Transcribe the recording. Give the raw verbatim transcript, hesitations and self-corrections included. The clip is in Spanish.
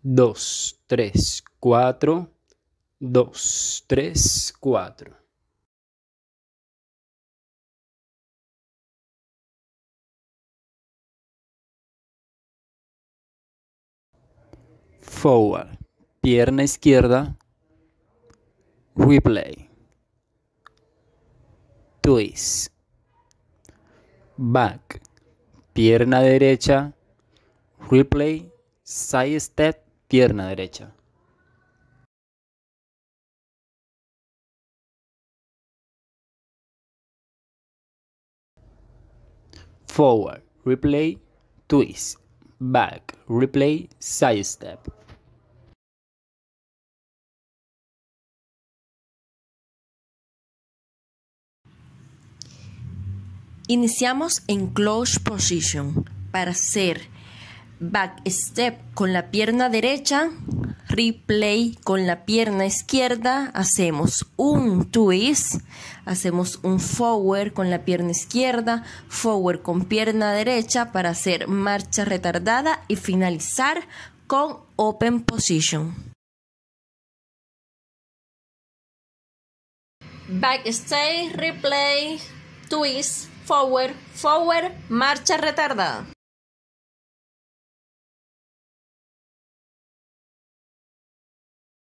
dos, tres, cuatro, dos, tres, cuatro. Forward, pierna izquierda, replay, twist, back, pierna derecha, replay, side step, pierna derecha. Forward, replay, twist, back, replay, side step. Iniciamos en close position para hacer back step con la pierna derecha, replay con la pierna izquierda, hacemos un twist, hacemos un forward con la pierna izquierda, forward con pierna derecha para hacer marcha retardada y finalizar con open position. Back step, replay, twist, forward, forward, marcha retardada.